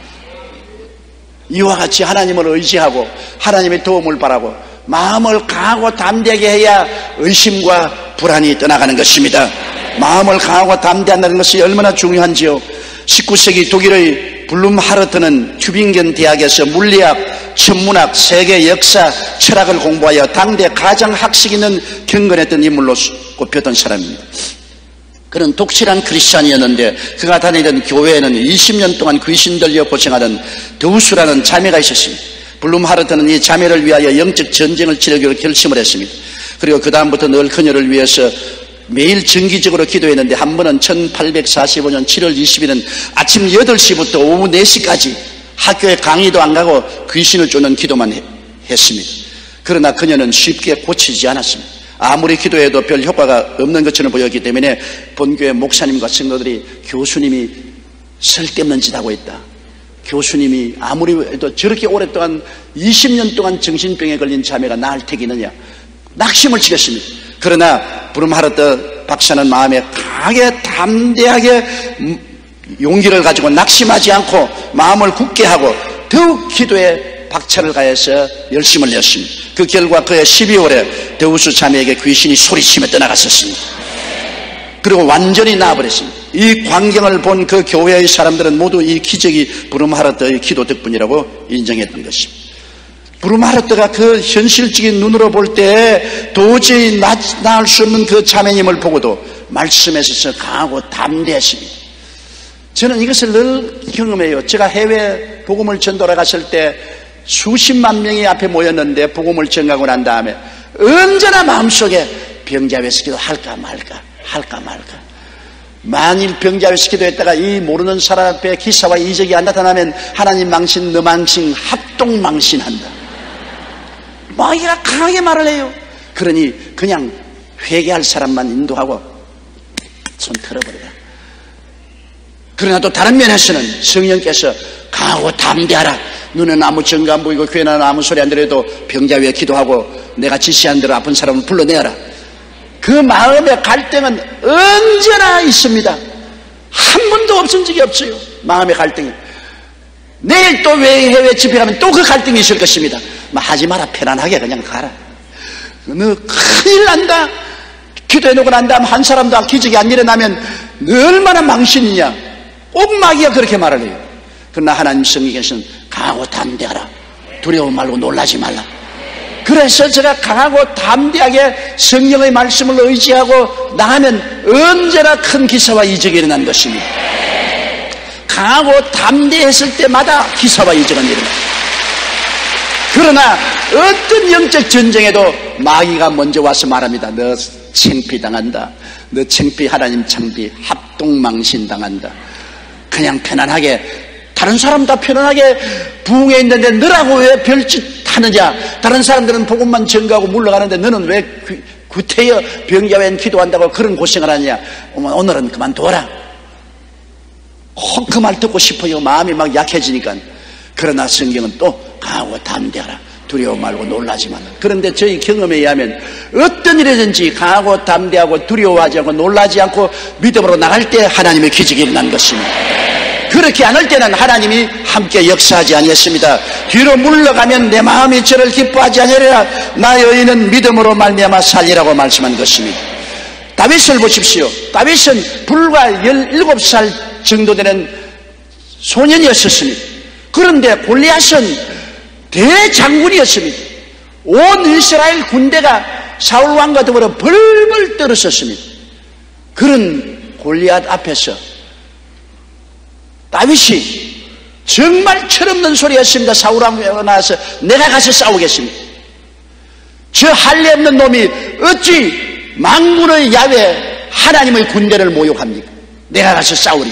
이와 같이 하나님을 의지하고 하나님의 도움을 바라고 마음을 강하고 담대하게 해야 의심과 불안이 떠나가는 것입니다. 마음을 강하고 담대한다는 것이 얼마나 중요한지요. 19세기 독일의 블룸하르트는 튜빙겐 대학에서 물리학, 천문학, 세계 역사, 철학을 공부하여 당대 가장 학식 있는 경건했던 인물로 꼽혔던 사람입니다. 그는 독실한 크리스찬이었는데 그가 다니던 교회에는 20년 동안 귀신 들려 고생하던 드우스라는 자매가 있었습니다. 블룸하르트는 이 자매를 위하여 영적 전쟁을 치르기로 결심을 했습니다. 그리고 그 다음부터 늘 그녀를 위해서 매일 정기적으로 기도했는데 한 번은 1845년 7월 20일은 아침 8시부터 오후 4시까지 학교에 강의도 안 가고 귀신을 쫓는 기도만 했습니다. 그러나 그녀는 쉽게 고치지 않았습니다. 아무리 기도해도 별 효과가 없는 것처럼 보였기 때문에 본교회 목사님과 성도들이 교수님이 쓸데없는 짓 하고 있다. 교수님이 아무리 해도 저렇게 오랫동안 20년 동안 정신병에 걸린 자매가 나을 택이느냐 낙심을 치겠습니다. 그러나 브룸하르트 박사는 마음에 강하게 담대하게 용기를 가지고 낙심하지 않고 마음을 굳게 하고 더욱 기도에 박차를 가해서 열심을 냈습니다. 그 결과 그해 12월에 드우스 자매에게 귀신이 소리치며 떠나갔었습니다. 그리고 완전히 나아버렸습니다. 이 광경을 본 그 교회의 사람들은 모두 이 기적이 브룸하르트의 기도 덕분이라고 인정했던 것입니다. 브룸하르트가 그 현실적인 눈으로 볼 때 도저히 나을 수 없는 그 자매님을 보고도 말씀에 있어서 강하고 담대했습니다. 저는 이것을 늘 경험해요. 제가 해외 복음을 전도하러 갔을 때 수십만 명이 앞에 모였는데 복음을 전하고 난 다음에 언제나 마음속에 병자회식 기도 할까 말까 할까 말까. 만일 병자회식 기도했다가 이 모르는 사람 앞에 기사와 이적이 안 나타나면 하나님 망신 너 망신 합동 망신한다. 마귀가 강하게 말을 해요. 그러니 그냥 회개할 사람만 인도하고 손 털어버리라. 그러나 또 다른 면에서는 성령께서 강하고 담대하라. 눈에는 아무 증거 안 보이고 귀에는 아무 소리 안 들어도 병자 위에 기도하고 내가 지시한 대로 아픈 사람을 불러내어라. 그 마음의 갈등은 언제나 있습니다. 한 번도 없은 적이 없어요. 마음의 갈등이. 내일 또 왜 해외 집회 가면 또 그 갈등이 있을 것입니다. 하지 마라. 편안하게 그냥 가라. 너 큰일 난다. 기도해놓고 난 다음 한 사람도 기적이 안 일어나면 너 얼마나 망신이냐. 꼭 마귀가 그렇게 말을 해요. 그러나 하나님 성경에서는 강하고 담대하라. 두려워 말고 놀라지 말라. 그래서 제가 강하고 담대하게 성령의 말씀을 의지하고 나가면 언제나 큰 기사와 이적이 일어난 것입니다. 강하고 담대했을 때마다 기사와 이적은 일어납니다. 그러나 어떤 영적 전쟁에도 마귀가 먼저 와서 말합니다. 너 창피당한다. 너 창피, 하나님 창피, 합동망신당한다. 그냥 편안하게, 다른 사람 다 편안하게 부흥에 있는데 너라고 왜 별짓 하느냐. 다른 사람들은 복음만 전가하고 물러가는데 너는 왜 구태여 병자외엔 기도한다고 그런 고생을 하느냐. 오늘은 그만둬라. 그 말 듣고 싶어요. 마음이 막 약해지니까. 그러나 성경은 또 강하고 담대하라. 두려워 말고 놀라지 말라. 그런데 저희 경험에 의하면 어떤 일이든지 강하고 담대하고 두려워하지 않고 놀라지 않고 믿음으로 나갈 때 하나님의 기적이 일어난 것입니다. 그렇게 안 할 때는 하나님이 함께 역사하지 아니했습니다. 뒤로 물러가면 내 마음이 저를 기뻐하지 아니하리라. 나의 의인은 믿음으로 말미암아 살리라고 말씀한 것입니다. 다윗을 보십시오. 다윗은 불과 17살 정도 되는 소년이었습니다. 그런데 골리앗은 대장군이었습니다. 온 이스라엘 군대가 사울 왕과 더불어 벌벌 떨었었습니다. 그런 골리앗 앞에서 다윗이 정말 철없는 소리였습니다. 사울 왕과 나와서 내가 가서 싸우겠습니다. 저 할례 없는 놈이 어찌 만군의 야훼 하나님의 군대를 모욕합니까? 내가 가서 싸우리.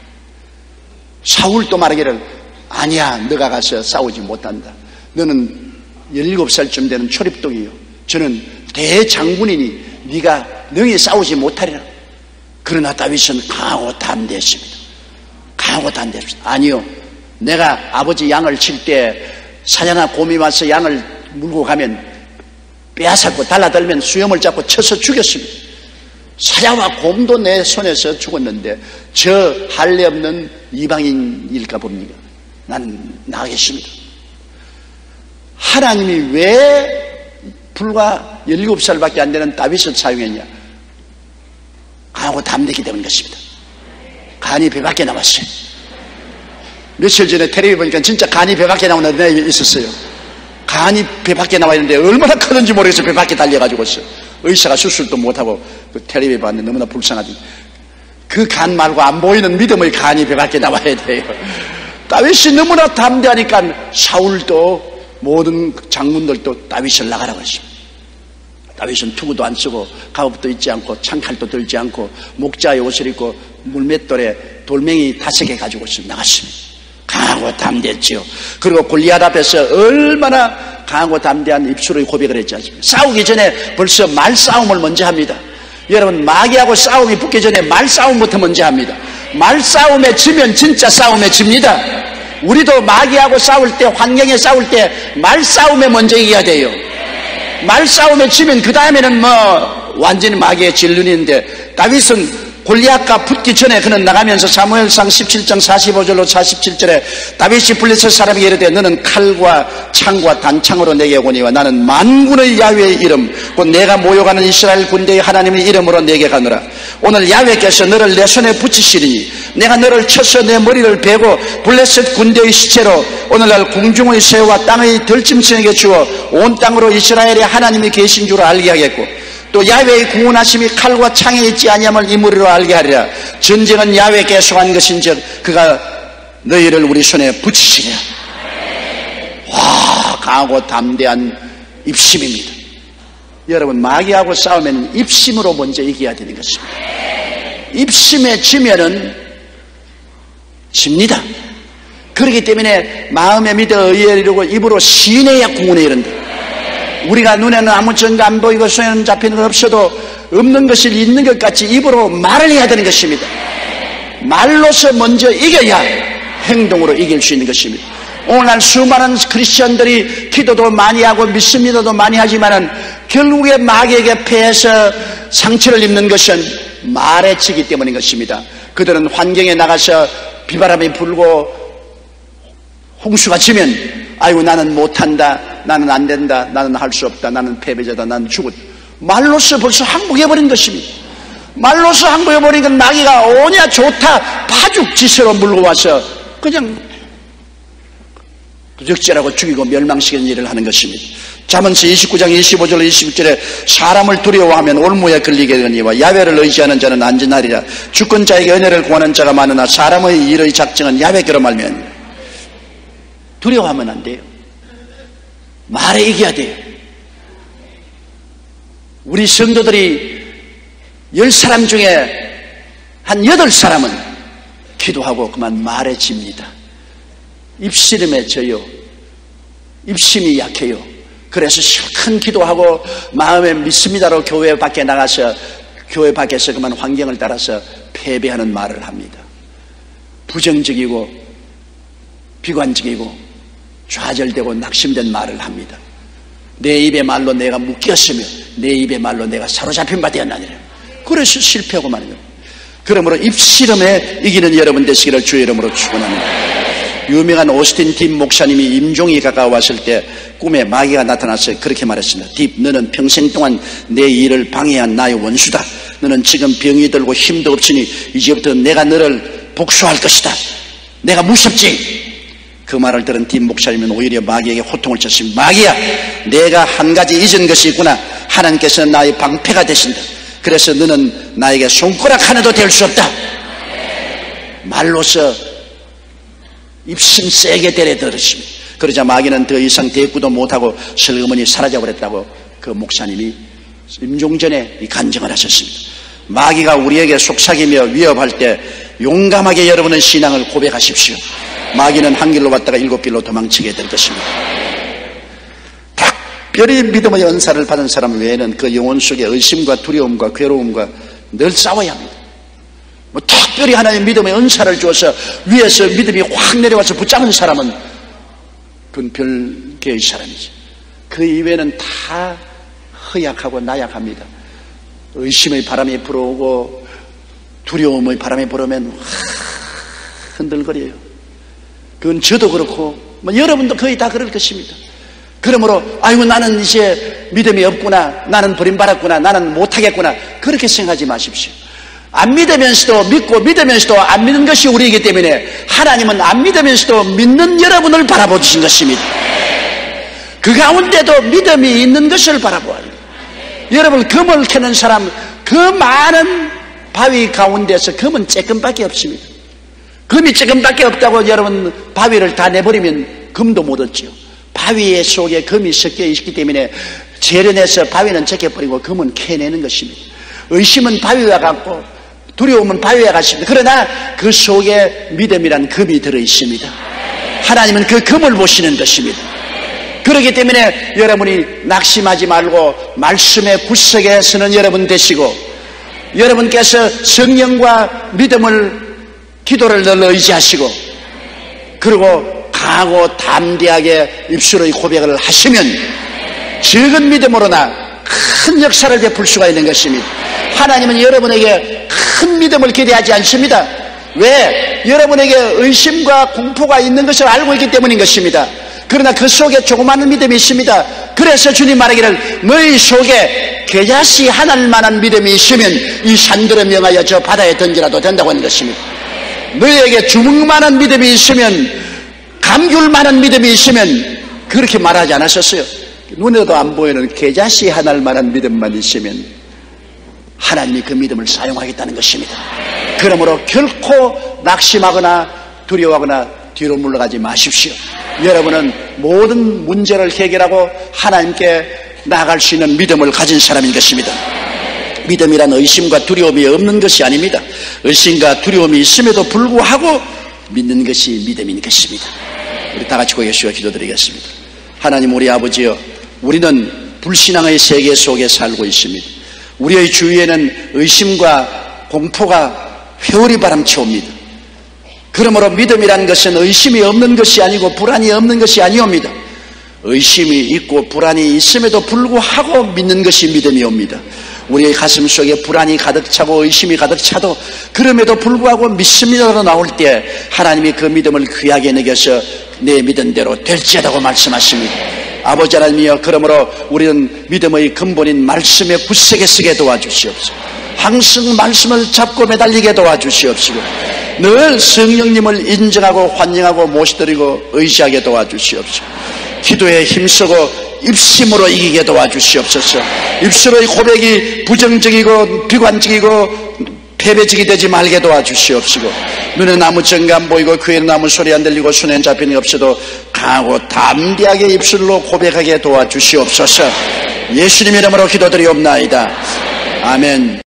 사울도 말하기를 아니야, 너가 가서 싸우지 못한다. 너는 17살쯤 되는 초립독이요. 저는 대장군이니 네가 능히 싸우지 못하리라. 그러나 다윗은 강하고 담대했습니다. 강하고 담대했습니다. 아니요, 내가 아버지 양을 칠 때 사자나 곰이 와서 양을 물고 가면 빼앗았고 달라들면 수염을 잡고 쳐서 죽였습니다. 사자와 곰도 내 손에서 죽었는데 저 할례 없는 이방인일까 봅니까? 난 나가겠습니다. 하나님이 왜 불과 17살밖에 안 되는 다윗을 사용했냐? 강하고 담대기 때문인 것입니다. 간이 배 밖에 나왔어요. 며칠 전에 텔레비 보니까 진짜 간이 배 밖에 나오는 애 있었어요. 간이 배 밖에 나와 있는데 얼마나 크던지 모르겠어요. 배 밖에 달려가지고 있어요. 의사가 수술도 못하고 그 텔레비 봤는데 너무나 불쌍하지. 그 간 말고 안 보이는 믿음의 간이 배 밖에 나와야 돼요. 다윗이 너무나 담대하니까 사울도 모든 장군들도 다윗을 나가라고 했습니다. 다윗은 투구도 안 쓰고 갑옷도 입지 않고 창칼도 들지 않고 목자의 옷을 입고 물맷돌에 돌멩이 5개 가지고 나갔습니다. 강하고 담대했지요. 그리고 골리앗 앞에서 얼마나 강하고 담대한 입술의 고백을 했지 않습니까? 싸우기 전에 벌써 말싸움을 먼저 합니다. 여러분, 마귀하고 싸움이 붙기 전에 말싸움부터 먼저 합니다. 말싸움에 지면 진짜 싸움에 집니다. 우리도 마귀하고 싸울 때, 환경에 싸울 때 말싸움에 먼저 이겨야 돼요. 말싸움에 지면 그 다음에는 완전히 마귀의 진륜인데, 다윗은 골리앗과 붙기 전에 그는 나가면서 사무엘상 17장 45절로 47절에 다윗이 블레셋 사람에게 이르되 너는 칼과 창과 단창으로 내게 오거니와 나는 만군의 야훼의 이름 곧 내가 모욕하는 이스라엘 군대의 하나님의 이름으로 내게 가노라. 오늘 야훼께서 너를 내 손에 붙이시리니 내가 너를 쳐서 내 머리를 베고 블레셋 군대의 시체로 오늘날 궁중의 새와 땅의 들짐승에게 주어 온 땅으로 이스라엘의 하나님이 계신 줄 알게 하겠고 또 야훼의 구원하심이 칼과 창에 있지 아니함을 이 무리로 알게 하리라. 전쟁은 야훼께 속한 것인즉 그가 너희를 우리 손에 붙이시리라. 와, 강하고 담대한 입심입니다. 여러분, 마귀하고 싸우면 입심으로 먼저 이겨야 되는 것입니다. 입심에 지면은 집니다. 그렇기 때문에 마음에 믿어 의에 이르고 입으로 시인해야 구원에 이른다. 우리가 눈에는 아무 증거 안 보이고 손에는 잡히는 것 없어도 없는 것을 있는 것 같이 입으로 말을 해야 되는 것입니다. 말로서 먼저 이겨야 행동으로 이길 수 있는 것입니다. 오늘날 수많은 크리스천들이 기도도 많이 하고 믿습니다도 많이 하지만은 결국에 마귀에게 패해서 상처를 입는 것은 말에 치기 때문인 것입니다. 그들은 환경에 나가서 비바람이 불고 홍수가 치면 아이고 나는 못한다, 나는 안 된다, 나는 할 수 없다, 나는 패배자다, 나는 죽었다. 말로서 벌써 항복해버린 것입니다. 말로서 항복해버린 건 마귀가 오냐 좋다 파죽지세로 물고 와서 그냥 적절하고 죽이고 멸망시키는 일을 하는 것입니다. 잠언서 29장 25절 20절에 사람을 두려워하면 올무에 걸리게 되거니와 야훼를 의지하는 자는 안전하리라. 주권자에게 은혜를 구하는 자가 많으나 사람의 일의 작정은 야훼께로 말미암으니라. 두려워하면 안 돼요. 말에 이겨야 돼요. 우리 성도들이 10사람 중에 한 8사람은 기도하고 그만 말에 집니다. 입씨름에 져요. 입심이 약해요. 그래서 실컷 기도하고 마음에 믿습니다로 교회 밖에 나가서 교회 밖에서 그만 환경을 따라서 패배하는 말을 합니다. 부정적이고 비관적이고 좌절되고 낙심된 말을 합니다. 내 입의 말로 내가 묶였으며 내 입의 말로 내가 사로잡힌 바 되었나니라. 그래서 실패하고 마는 겁니다. 그러므로 입씨름에 이기는 여러분 되시기를 주의 이름으로 축원합니다. 유명한 오스틴 딥 목사님이 임종이 가까워왔을 때 꿈에 마귀가 나타나서 그렇게 말했습니다. 딥, 너는 평생 동안 내 일을 방해한 나의 원수다. 너는 지금 병이 들고 힘도 없으니 이제부터 내가 너를 복수할 것이다. 내가 무섭지? 그 말을 들은 딥 목사님은 오히려 마귀에게 호통을 쳤습니다. 마귀야, 내가 한 가지 잊은 것이 있구나. 하나님께서는 나의 방패가 되신다. 그래서 너는 나에게 손가락 하나도 될 수 없다. 말로서 입심 세게 때려들었습니다. 그러자 마귀는 더 이상 대꾸도 못하고 슬그머니 사라져버렸다고 그 목사님이 임종전에 간증을 하셨습니다. 마귀가 우리에게 속삭이며 위협할 때 용감하게 여러분의 신앙을 고백하십시오. 마귀는 한 길로 왔다가 7길로 도망치게 될 것입니다. 특별히 믿음의 은사를 받은 사람 외에는 그 영혼 속에 의심과 두려움과 괴로움과 늘 싸워야 합니다. 특별히 하나님 믿음의 은사를 주어서 위에서 믿음이 확 내려와서 붙잡은 사람은 그건 별개의 사람이지. 그 이외에는 다 허약하고 나약합니다. 의심의 바람이 불어오고 두려움의 바람이 불어오면 흔들거려요. 그건 저도 그렇고 여러분도 거의 다 그럴 것입니다. 그러므로 아이고 나는 이제 믿음이 없구나, 나는 버림받았구나, 나는 못하겠구나, 그렇게 생각하지 마십시오. 안 믿으면서도 믿고 믿으면서도 안 믿는 것이 우리이기 때문에 하나님은 안 믿으면서도 믿는 여러분을 바라보신 것입니다. 그 가운데도 믿음이 있는 것을 바라보아요. 여러분, 금을 캐는 사람, 그 많은 바위 가운데서 금은 쬐끔밖에 없습니다. 금이 쬐끔밖에 없다고 여러분 바위를 다 내버리면 금도 못 얻지요. 바위 속에 금이 섞여 있기 때문에 재련해서 바위는 제껴버리고 금은 캐내는 것입니다. 의심은 바위와 같고 두려움은 바위와 같습니다. 그러나 그 속에 믿음이란 금이 들어있습니다. 하나님은 그 금을 보시는 것입니다. 그렇기 때문에 여러분이 낙심하지 말고 말씀의 구석에 서는 여러분 되시고, 여러분께서 성령과 믿음을 기도를 늘 의지하시고, 그리고 강하고 담대하게 입술의 고백을 하시면 적은 믿음으로나 큰 역사를 베풀 수가 있는 것입니다. 하나님은 여러분에게 큰 믿음을 기대하지 않습니다. 왜? 여러분에게 의심과 공포가 있는 것을 알고 있기 때문인 것입니다. 그러나 그 속에 조그마한 믿음이 있습니다. 그래서 주님 말하기를 너희 속에 겨자씨 하나만한 믿음이 있으면 이 산들을 명하여 저 바다에 던지라도 된다고 하는 것입니다. 너희에게 주먹만한 믿음이 있으면, 감귤만한 믿음이 있으면 그렇게 말하지 않았었어요. 눈에도 안 보이는 겨자씨 하나만한 믿음만 있으면 하나님이 그 믿음을 사용하겠다는 것입니다. 그러므로 결코 낙심하거나 두려워하거나 뒤로 물러가지 마십시오. 여러분은 모든 문제를 해결하고 하나님께 나아갈 수 있는 믿음을 가진 사람인 것입니다. 믿음이란 의심과 두려움이 없는 것이 아닙니다. 의심과 두려움이 있음에도 불구하고 믿는 것이 믿음인 것입니다. 우리 다 같이 고개시와 기도드리겠습니다. 하나님 우리 아버지여, 우리는 불신앙의 세계 속에 살고 있습니다. 우리의 주위에는 의심과 공포가 회오리 바람치옵니다. 그러므로 믿음이란 것은 의심이 없는 것이 아니고 불안이 없는 것이 아니옵니다. 의심이 있고 불안이 있음에도 불구하고 믿는 것이 믿음이 옵니다. 우리의 가슴 속에 불안이 가득 차고 의심이 가득 차도 그럼에도 불구하고 믿습니다로 나올 때 하나님이 그 믿음을 귀하게 여겨서 내 믿은 대로 될지어다고 말씀하십니다. 아버지 하나님이여, 그러므로 우리는 믿음의 근본인 말씀에 굳세게 서게 도와주시옵소서. 항상 말씀을 잡고 매달리게 도와주시옵시고 늘 성령님을 인정하고 환영하고 모시드리고 의지하게 도와주시옵시고 기도에 힘쓰고 입심으로 이기게 도와주시옵소서. 입술의 고백이 부정적이고 비관적이고 패배적이 되지 말게 도와주시옵시고 눈에 아무 증거 안 보이고 귀에는 아무 소리 안 들리고 손에 잡히는 게 없어도 강하고 담대하게 입술로 고백하게 도와주시옵소서. 예수님 이름으로 기도드리옵나이다. 아멘.